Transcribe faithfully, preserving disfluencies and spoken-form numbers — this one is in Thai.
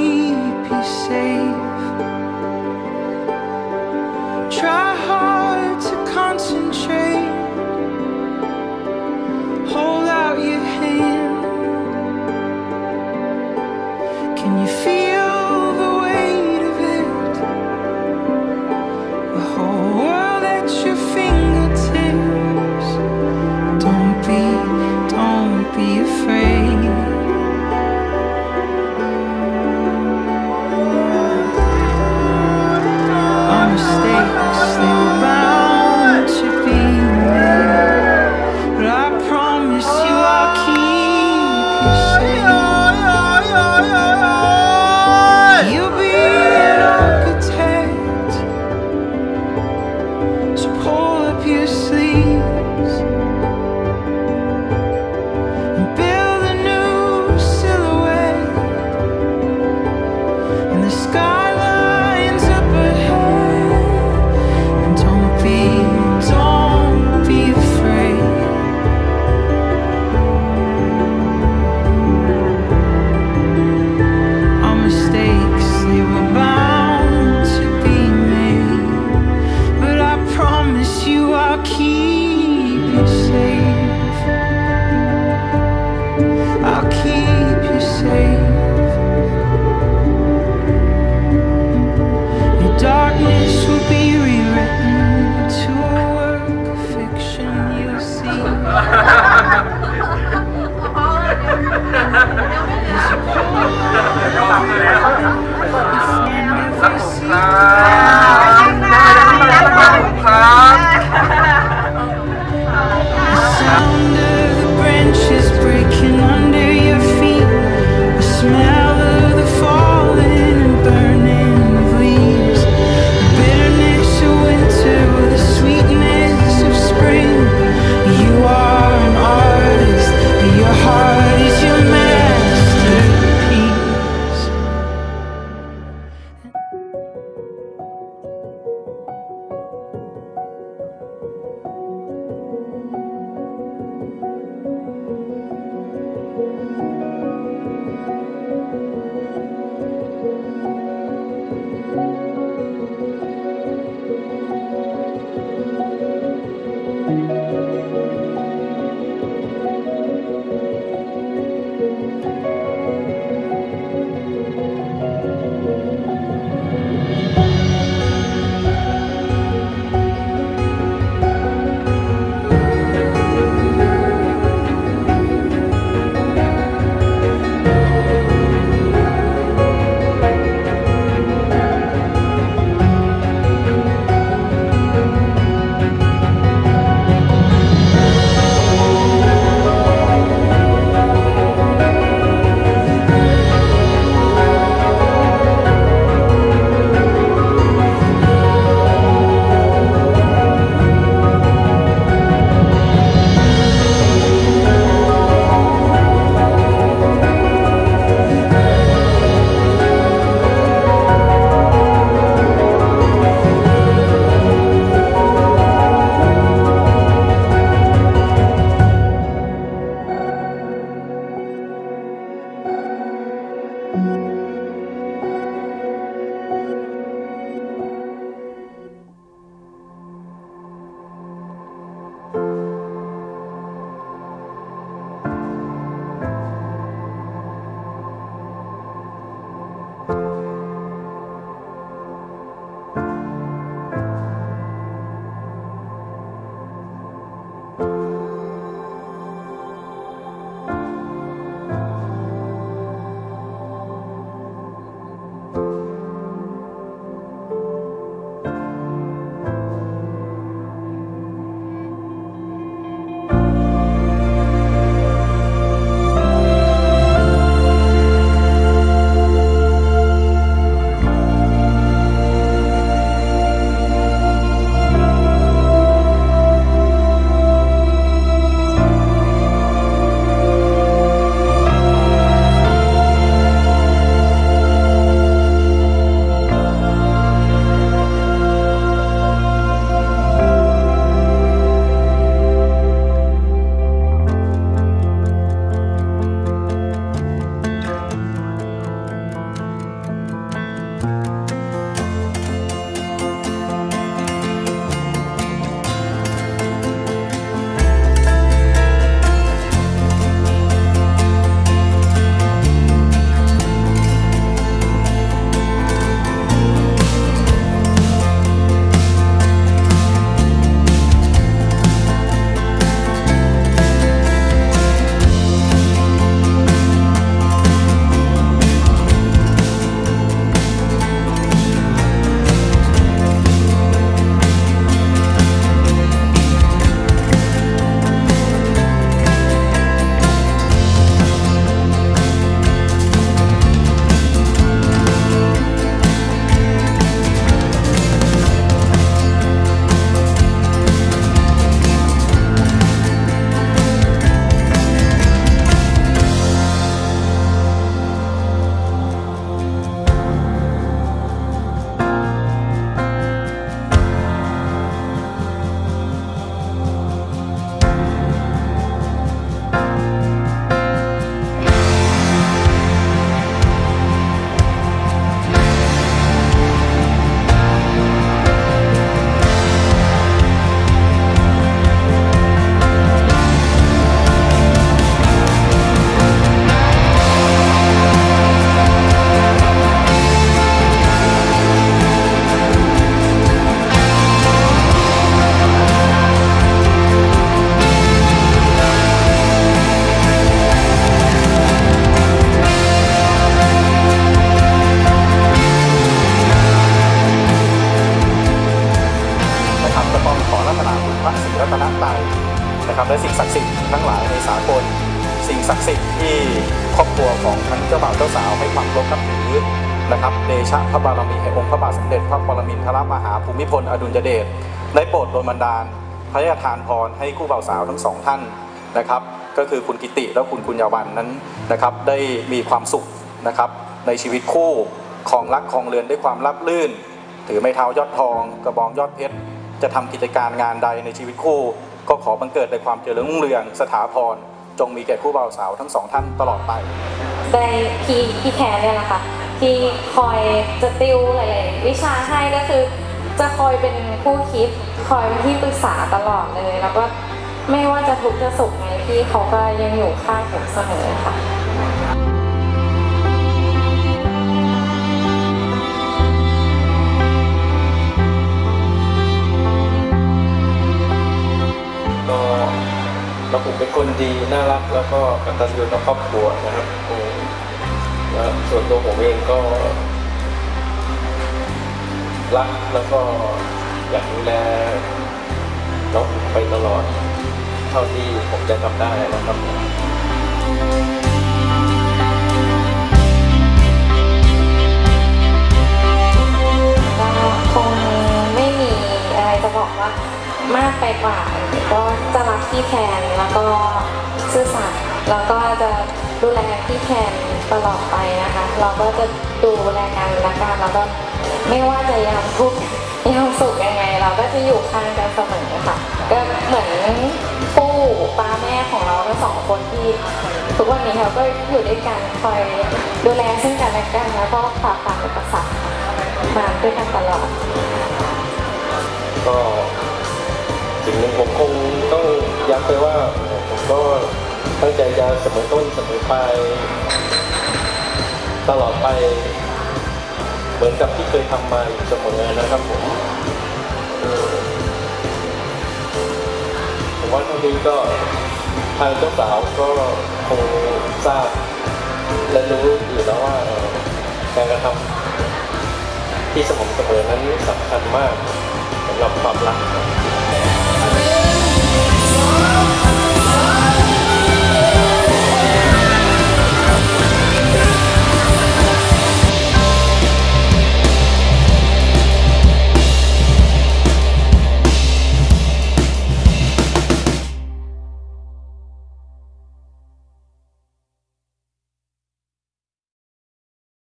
keep you safe. Try hard to concentrate. Hold out your hand. Can you feel the weight of it? The whole world at your fingertips. Don't be, don't be afraid. ศักดิ์สิทธิ์ที่ครอบครัวของทั้งเจ้าบ่าวเจ้าสาวให้ความเคารพนับถือนะครับเดชะพระบารมีแห่งองค์พระบาทสมเด็จพระปรมินทรมหาภูมิพลอดุลยเดชได้โปรดโดนบันดาลพระราชทานพรให้คู่บ่าวสาวทั้งสองท่านนะครับก็คือคุณกิติและคุณกุญญาวันนั้นนะครับได้มีความสุขนะครับในชีวิตคู่ครองรักครองเรือนด้วยความราบรื่นถือไม้เท้ายอดทองกระบองยอดเพชรจะทำกิจการงานใดในชีวิตคู่ก็ขอบังเกิดในความเจริญรุ่งเรืองสถาพรจงมีแก่คู่บ่าวสาวทั้งสองท่านตลอดไปได้พี่พี่แทนเนี่ยแหละค่ะที่คอยจะติวหลายๆวิชาให้ก็คือจะคอยเป็นผู้คิดคอยเป็นที่ปรึกษาตลอดเลยแล้วก็ไม่ว่าจะทุกข์จะสุขไงพี่เขาก็ยังอยู่ข้างผมเสมอค่ะก็เราผมเป็นคนดีน่ารักแล้วก็กตัญญูต่อครอบครัวนะครับแล้วส่วนตัวผมเองก็รักแล้วก็อยากดูแลน้องไปตลอดเท่าที่ผมจะทำได้นะครับก็คงไม่มีอะไรจะบอกว่ามากไปกว่าก็จะรักพี่แทนแล้วก็ซื่อสัตย์แล้วก็จะดูแลพี่แทนตลอดไปนะคะเราก็จะดูแลกันและกันแล้วก็ไม่ว่าจะยามทุกข์ยามสุขยังไงเราก็จะอยู่ข้างกันเสมอค่ะก็เหมือนปู่ป้าแม่ของเราทั้งสองคนที่ทุกวันนี้เขาก็อยู่ด้วยกันคอยดูแลซึ่งกันและกันแล้วก็ฝ่าฟันอุปสรรคมาด้วยกันตลอดก็สิ่งหนึ่งผมคงต้องย้ำไปว่าผมก็ตั้งใจจะเสมอต้นเสมอปลายตลอดไปเหมือนกับที่เคยทำมาอยู่เสมอนะครับผมผมว่าตรงนี้ก็ทางเจ้าสาวก็คงทราบและรู้อยู่แล้วว่าการกระทำที่สม่ำเสมอนั้นสำคัญมากสำหรับความรัก